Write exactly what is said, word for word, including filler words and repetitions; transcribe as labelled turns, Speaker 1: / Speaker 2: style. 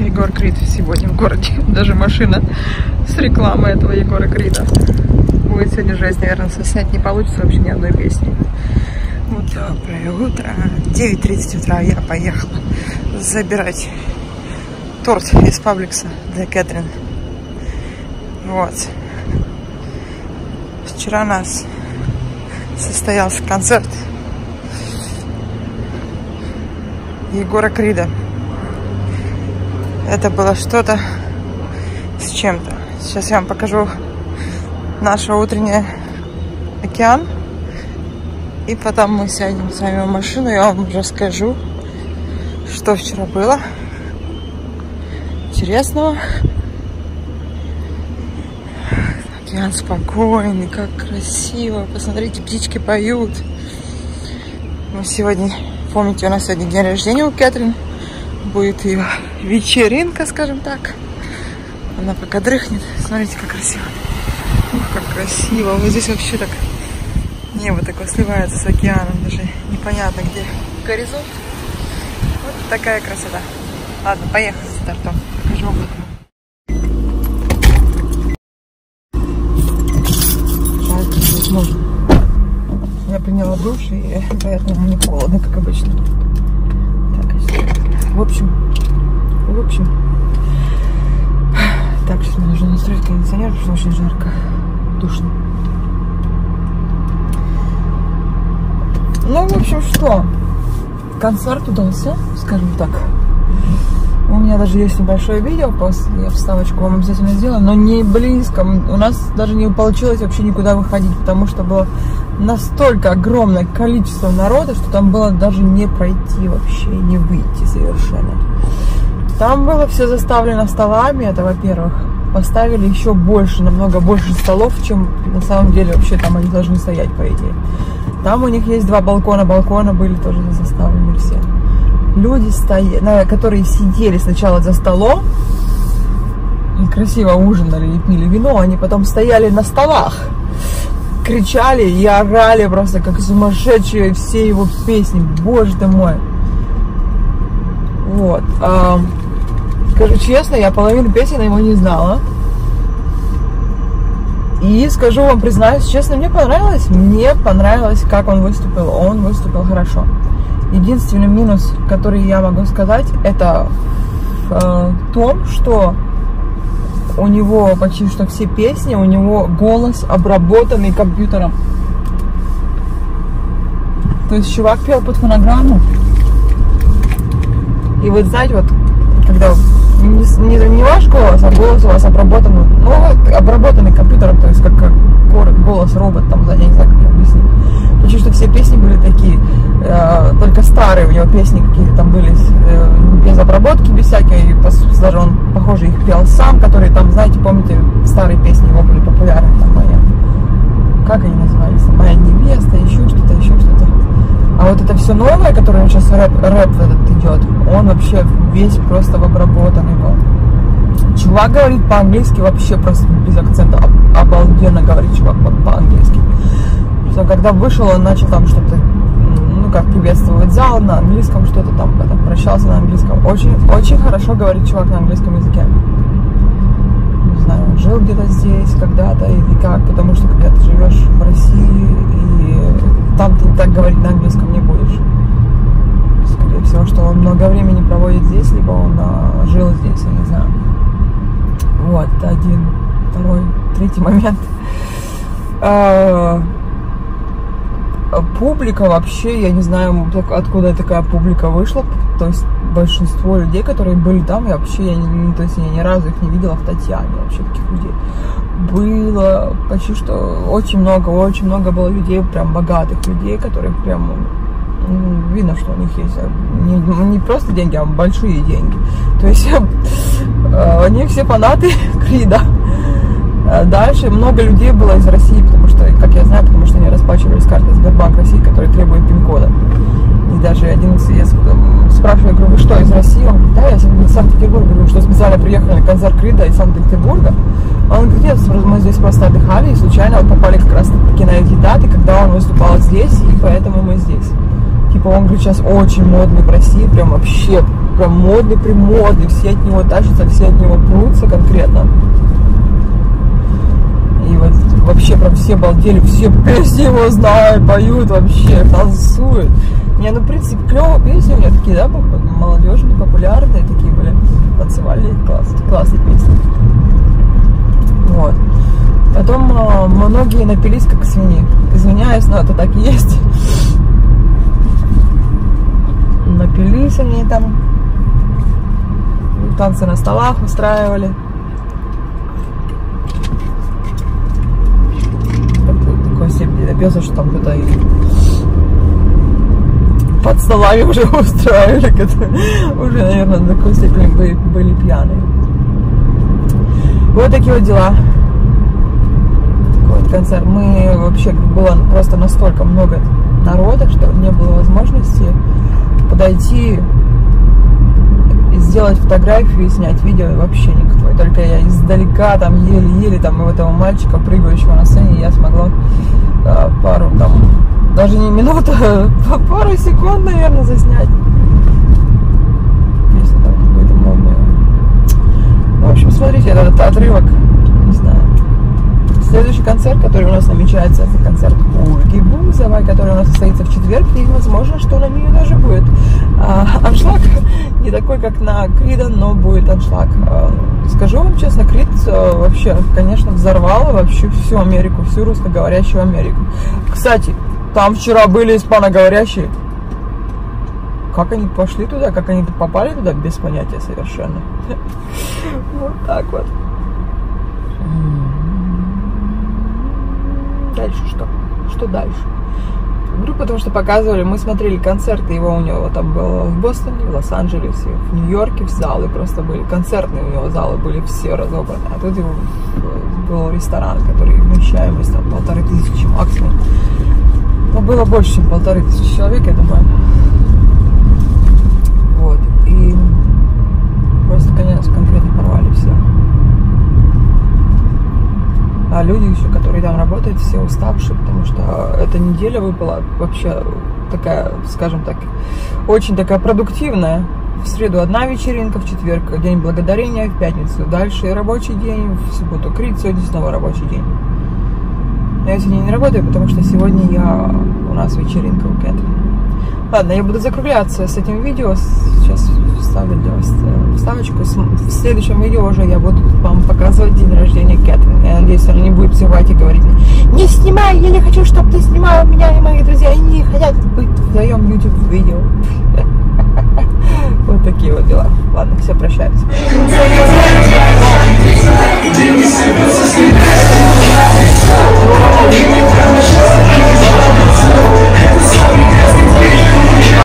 Speaker 1: Егор Крид сегодня в городе. Даже машина с рекламой этого Егора Крида. Будет сегодня жесть, наверное, снять не получится вообще ни одной песни. Вот. Доброе утро. девять тридцать утра я поехала забирать торт из Пабликса для Кэтрин. Вот. Вчера у нас состоялся концерт Егора Крида. Это было что-то с чем-то. Сейчас я вам покажу наше утреннее океан. И потом мы сядем с вами в машину, и я вам расскажу, что вчера было интересного. Океан спокойный, как красиво. Посмотрите, птички поют. Мы сегодня, помните, у нас сегодня день рождения у Кэтрин. Будет ее вечеринка, скажем так. Она пока дрыхнет. Смотрите, как красиво. Ух, как красиво. Вот здесь вообще так небо такое сливается с океаном. Даже непонятно, где горизонт. Вот такая красота. Ладно, поехали с тортом. Покажу вам. Можно. Я приняла душ, и поэтому не холодно, как обычно. Так, в общем, в общем. Так, сейчас мне нужно настроить кондиционер, потому что очень жарко, душно. Ну, в общем, что? Концерт удался, скажем так. У меня даже есть небольшое видео, я вставочку вам обязательно сделаю, но не близко. У нас даже не получилось вообще никуда выходить, потому что было настолько огромное количество народа, что там было даже не пройти вообще, не выйти совершенно. Там было все заставлено столами, это во-первых. Поставили еще больше, намного больше столов, чем на самом деле вообще там они должны стоять, по идее. Там у них есть два балкона, балкона были тоже заставлены все. Люди, стоя... которые сидели сначала за столом и красиво ужинали и пили вино, они потом стояли на столах, кричали и орали просто как сумасшедшие все его песни. Боже ты мой. Вот. А, скажу честно, я половину песен его не знала. И скажу вам, признаюсь честно, мне понравилось. Мне понравилось, как он выступил. Он выступил хорошо. Единственный минус, который я могу сказать, это в э, том, что у него почти что все песни, у него голос обработанный компьютером. То есть чувак пел под фонограмму. И вот знаете, вот когда не, не, не ваш голос, а голос у вас обработанный, ну вот обработанный компьютером, то есть как, как голос робот, там, я не знаю, как объяснить. Почти что все песни были такие, э, только старые у него песни какие-то там были, э, без обработки, без всякой, и даже он, похоже, их пел сам, которые там, знаете, помните, старые песни его были популярны, там, моя, как они назывались, моя невеста, еще что-то, еще что-то. А вот это все новое, которое сейчас рэп, рэп этот идет, он вообще весь просто в обработанный был. Чувак говорит по-английски вообще просто без акцента, обалденно говорит чувак по-английски. Что когда вышел, он начал там что-то, ну как приветствовать зал на английском, что-то там, потом прощался на английском. Очень, очень хорошо говорит чувак на английском языке. Не знаю, он жил где-то здесь когда-то или как, потому что когда ты живешь в России, и там ты так говорить на английском не будешь. Скорее всего, что он много времени проводит здесь, либо он а, жил здесь, я не знаю. Вот, один, второй, третий момент. А, публика вообще, я не знаю, откуда такая публика вышла. То есть большинство людей, которые были там, я вообще, я не, то есть я ни разу их не видела в Татьяне, вообще таких людей. Было почти что очень много, очень много было людей, прям богатых людей, которые прям, ну, видно, что у них есть не, не просто деньги, а большие деньги. То есть они все фанаты Крида. Дальше много людей было из России, потому что, как я знаю, потому что они расплачивались картой Сбербанк России, которая требует пин-кода. И даже один из я спрашиваю, говорю, вы что, из России? Он говорит, да, я из Санкт-Петербурга. Говорю, что специально приехали на концерт Крида из Санкт-Петербурга. Он говорит, нет, мы здесь просто отдыхали и случайно вот попали как раз таки на эти даты, когда он выступал здесь, и поэтому мы здесь. Типа он, говорит, сейчас очень модный в России, прям вообще прям модный, примодный, все от него тащатся, все от него прутся конкретно. И вот вообще прям все балдели, все песни его знают, поют вообще, танцуют. Не, ну в принципе клевые песни у меня такие, да, молодежные, популярные такие были, танцевали, класс, классные песни. Вот. Потом э, многие напились как свиньи. Извиняюсь, но это так и есть. Напились они там, танцы на столах устраивали. Такой степени добился, что там кто-то и под столами уже устраивали, уже, наверное, до такой степени были, были пьяные. Вот такие вот дела. Такой вот концерт. Мы вообще, было просто настолько много народа, что не было возможности подойти и сделать фотографию и снять видео вообще никто. И только я издалека там еле-еле там и этого мальчика, прыгающего на сцене, я смогла а, пару там, даже не минуту, а пару секунд, наверное, заснять. Если там какой-то модный. В общем, смотрите, этот отрывок, не знаю. Следующий концерт, который у нас намечается, это концерт Ольги Бузовой, который у нас состоится в четверг, и возможно, что на нее даже будет а, аншлаг, не такой, как на Крида, но будет аншлаг. А, скажу вам честно, Крид а, вообще, конечно, взорвал вообще всю Америку, всю русскоговорящую Америку. Кстати, там вчера были испаноговорящие. Как они пошли туда, как они попали туда, без понятия совершенно. Вот так вот. Дальше что? Что дальше? Вдруг потому что показывали, мы смотрели концерты его, у него там было в Бостоне, в Лос-Анджелесе, в Нью-Йорке, в залы просто были, концертные у него залы были все разобраны, а тут его был ресторан, который вмещаемость там полторы тысячи максимум. Но было больше, чем полторы тысячи человек, я думаю. Вот, и просто, конечно, конкретно порвали все. А люди еще, которые там работают, все уставшие, потому что эта неделя выпала вообще такая, скажем так, очень такая продуктивная. В среду одна вечеринка, в четверг день благодарения, в пятницу дальше рабочий день, в субботу Крид, сегодня снова рабочий день. Я сегодня не работаю, потому что сегодня я, у нас вечеринка у Кэтрин. Ладно, я буду закругляться с этим видео. Сейчас вставлю для вас вставочку. В следующем видео уже я буду вам показывать день рождения Кэтрин. Я надеюсь, она не будет психовать и говорить мне: не снимай, я не хочу, чтобы ты снимала меня и мои друзья. Они не хотят быть в твоем YouTube-видео. Вот такие вот дела. Ладно, все, прощаюсь.